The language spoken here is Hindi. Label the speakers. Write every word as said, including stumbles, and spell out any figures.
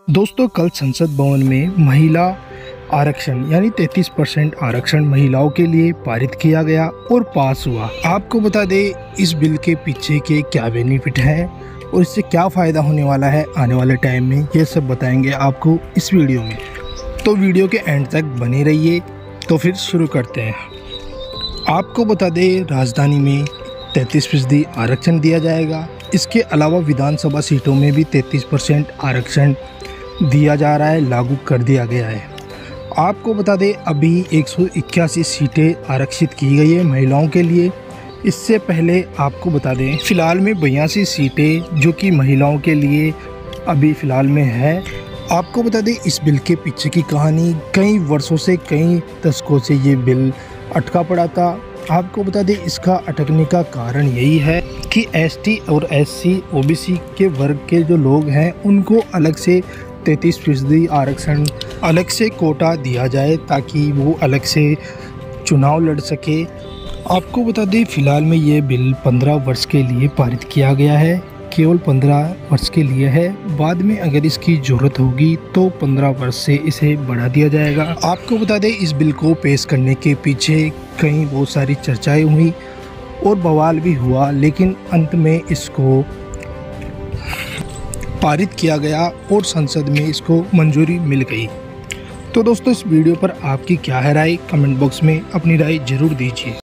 Speaker 1: दोस्तों, कल संसद भवन में महिला आरक्षण यानी तैंतीस परसेंट आरक्षण महिलाओं के लिए पारित किया गया और पास हुआ। आपको बता दें इस बिल के पीछे के क्या बेनिफिट हैं और इससे क्या फ़ायदा होने वाला है आने वाले टाइम में, ये सब बताएंगे आपको इस वीडियो में। तो वीडियो के एंड तक बने रहिए। तो फिर शुरू करते हैं। आपको बता दें राजधानी में तैंतीस फीसदी आरक्षण दिया जाएगा। इसके अलावा विधानसभा सीटों में भी तैंतीस परसेंट आरक्षण दिया जा रहा है, लागू कर दिया गया है। आपको बता दें अभी एक सौ इक्यासी सीटें आरक्षित की गई है महिलाओं के लिए। इससे पहले आपको बता दें फ़िलहाल में बयासी सीटें जो कि महिलाओं के लिए अभी फ़िलहाल में है। आपको बता दें इस बिल के पीछे की कहानी, कई वर्षों से कई दशकों से ये बिल अटका पड़ा था। आपको बता दें इसका अटकने का कारण यही है कि एसटी और एससी ओबीसी के वर्ग के जो लोग हैं उनको अलग से तैंतीस फीसदी आरक्षण अलग से कोटा दिया जाए ताकि वो अलग से चुनाव लड़ सके। आपको बता दें फ़िलहाल में ये बिल पंद्रह वर्ष के लिए पारित किया गया है, केवल पंद्रह वर्ष के लिए है। बाद में अगर इसकी ज़रूरत होगी तो पंद्रह वर्ष से इसे बढ़ा दिया जाएगा। आपको बता दें इस बिल को पेश करने के पीछे कई बहुत सारी चर्चाएं हुई और बवाल भी हुआ, लेकिन अंत में इसको पारित किया गया और संसद में इसको मंजूरी मिल गई। तो दोस्तों, इस वीडियो पर आपकी क्या है राय, कमेंट बॉक्स में अपनी राय ज़रूर दीजिए।